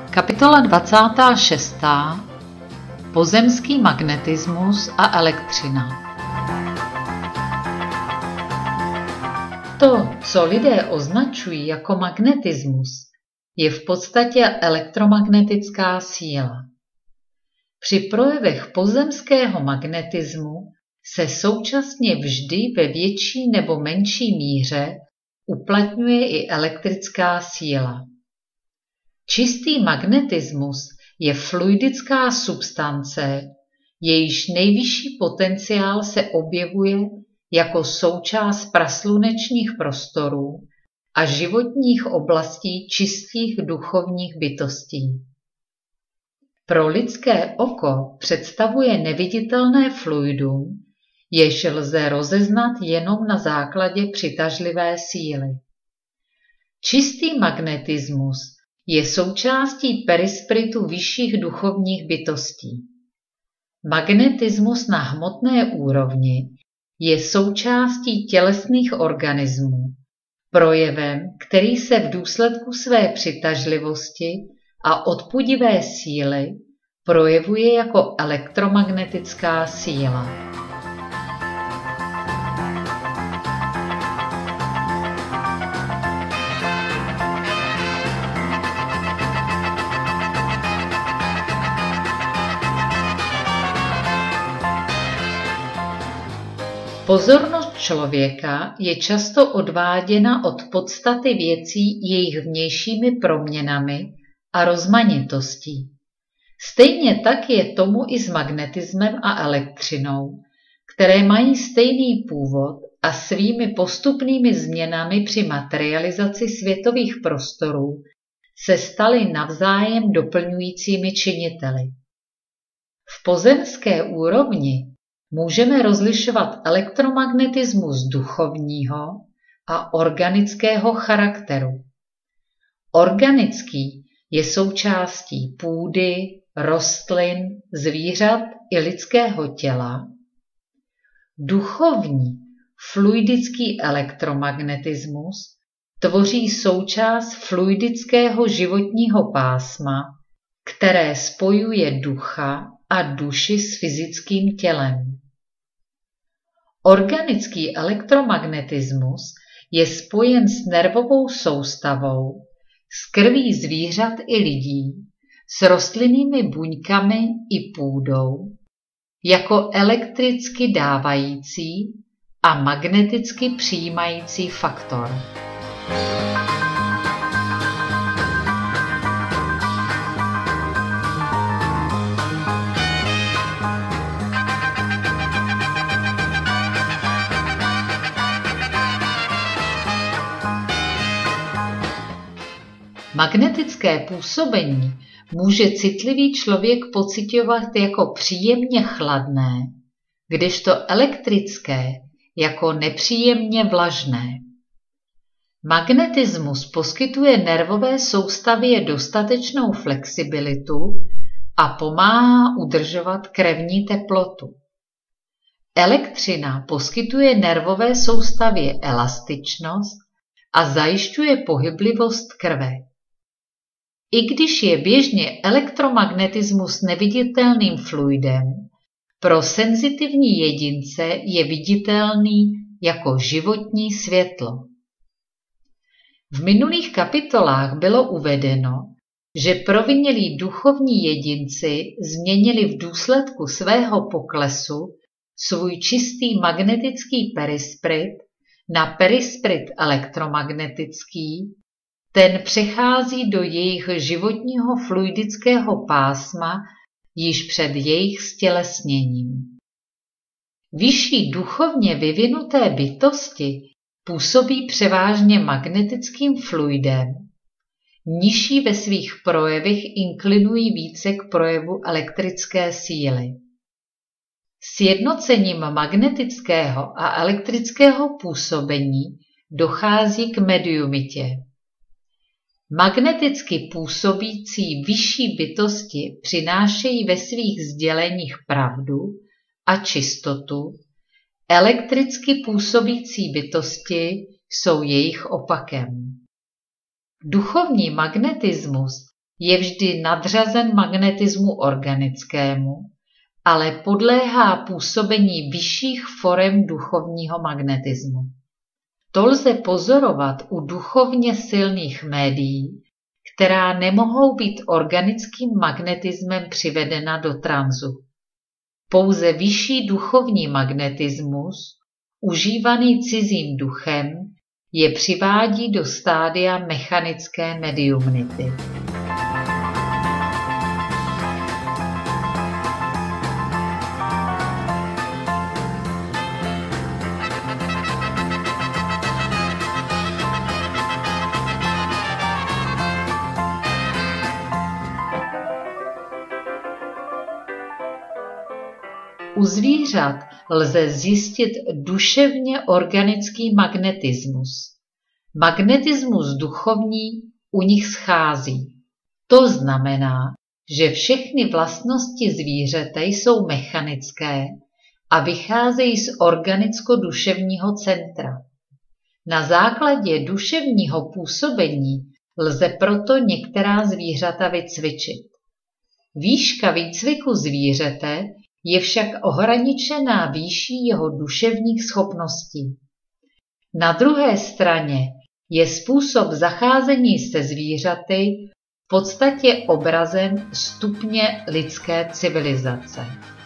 Kapitola 26. Pozemský magnetismus a elektřina. To, co lidé označují jako magnetismus, je v podstatě elektromagnetická síla. Při projevech pozemského magnetismu se současně vždy ve větší nebo menší míře uplatňuje i elektrická síla. Čistý magnetismus je fluidická substance, jejíž nejvyšší potenciál se objevuje jako součást praslunečních prostorů a životních oblastí čistých duchovních bytostí. Pro lidské oko představuje neviditelné fluidum, jež lze rozeznat jenom na základě přitažlivé síly. Čistý magnetismus je součástí perispiritu vyšších duchovních bytostí. Magnetismus na hmotné úrovni je součástí tělesných organismů, projevem, který se v důsledku své přitažlivosti a odpudivé síly projevuje jako elektromagnetická síla. Pozornost člověka je často odváděna od podstaty věcí jejich vnějšími proměnami a rozmanitostí. Stejně tak je tomu i s magnetismem a elektřinou, které mají stejný původ a svými postupnými změnami při materializaci světových prostorů se staly navzájem doplňujícími činiteli. V pozemské úrovni můžeme rozlišovat elektromagnetismus duchovního a organického charakteru. Organický je součástí půdy, rostlin, zvířat i lidského těla. Duchovní, fluidický elektromagnetismus tvoří součást fluidického životního pásma, které spojuje ducha a duši s fyzickým tělem. Organický elektromagnetismus je spojen s nervovou soustavou, s krví zvířat i lidí, s rostlinnými buňkami i půdou, jako elektricky dávající a magneticky přijímající faktor. Magnetické působení může citlivý člověk pociťovat jako příjemně chladné, kdežto elektrické jako nepříjemně vlažné. Magnetismus poskytuje nervové soustavě dostatečnou flexibilitu a pomáhá udržovat krevní teplotu. Elektřina poskytuje nervové soustavě elastičnost a zajišťuje pohyblivost krve. I když je běžně elektromagnetismus neviditelným fluidem, pro senzitivní jedince je viditelný jako životní světlo. V minulých kapitolách bylo uvedeno, že provinělí duchovní jedinci změnili v důsledku svého poklesu svůj čistý magnetický perisprit na perisprit elektromagnetický. Ten přechází do jejich životního fluidického pásma již před jejich stělesněním. Vyšší duchovně vyvinuté bytosti působí převážně magnetickým fluidem, nižší ve svých projevech inklinují více k projevu elektrické síly. Sjednocením magnetického a elektrického působení dochází k mediumitě. Magneticky působící vyšší bytosti přinášejí ve svých sděleních pravdu a čistotu, elektricky působící bytosti jsou jejich opakem. Duchovní magnetismus je vždy nadřazen magnetismu organickému, ale podléhá působení vyšších forem duchovního magnetismu. To lze pozorovat u duchovně silných médií, která nemohou být organickým magnetismem přivedena do transu. Pouze vyšší duchovní magnetismus, užívaný cizím duchem, je přivádí do stádia mechanické mediumnity. U zvířat lze zjistit duševně organický magnetismus. Magnetismus duchovní u nich schází. To znamená, že všechny vlastnosti zvířete jsou mechanické a vycházejí z organicko-duševního centra. Na základě duševního působení lze proto některá zvířata vycvičit. Výška výcviku zvířete je však ohraničená výší jeho duševních schopností. Na druhé straně je způsob zacházení se zvířaty v podstatě obrazem stupně lidské civilizace.